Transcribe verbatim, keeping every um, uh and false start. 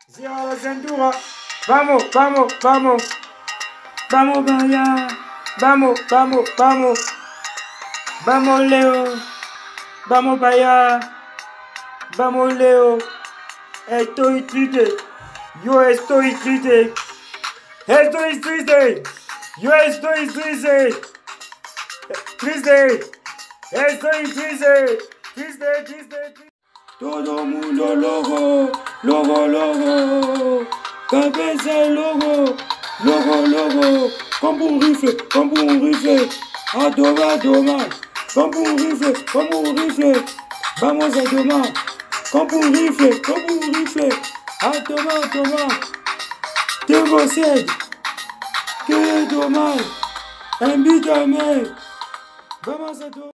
Cierra la cintura. Vamos, vamos, vamos. Vamos para allá. Vamos, vamos, vamos. Vamos, Leo. Vamos para allá. Vamos, Leo. Estoy triste. Yo estoy triste. Estoy triste. Yo estoy triste. Triste. Estoy triste. Triste, triste, triste. Todo el mundo loco. Loco, loco. Cabeza loco. Loco, loco. Como un rifle. Como un rifle. A tomar, a tomar. Como un rifle. Como un rifle. Vamos a tomar. Como un rifle. Como un rifle. A tomar, a tomar. Tengo sed. Quiero tomar. Invítame. Vamos a tomar.